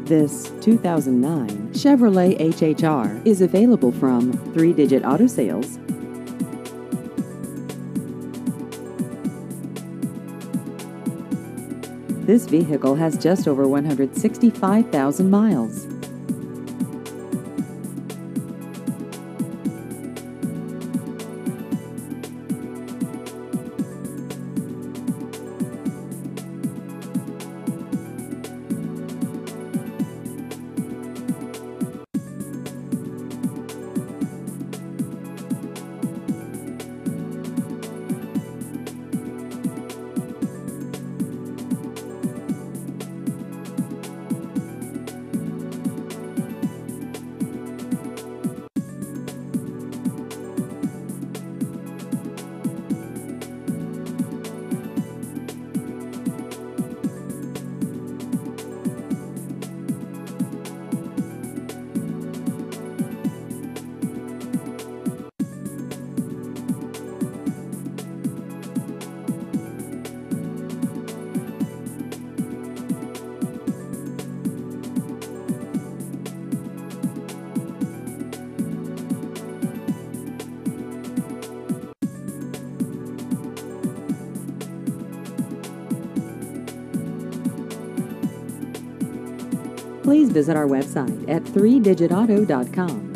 This 2009 Chevrolet HHR is available from 3-Digit Auto Sales. This vehicle has just over 165,000 miles. Please visit our website at 3digitauto.com.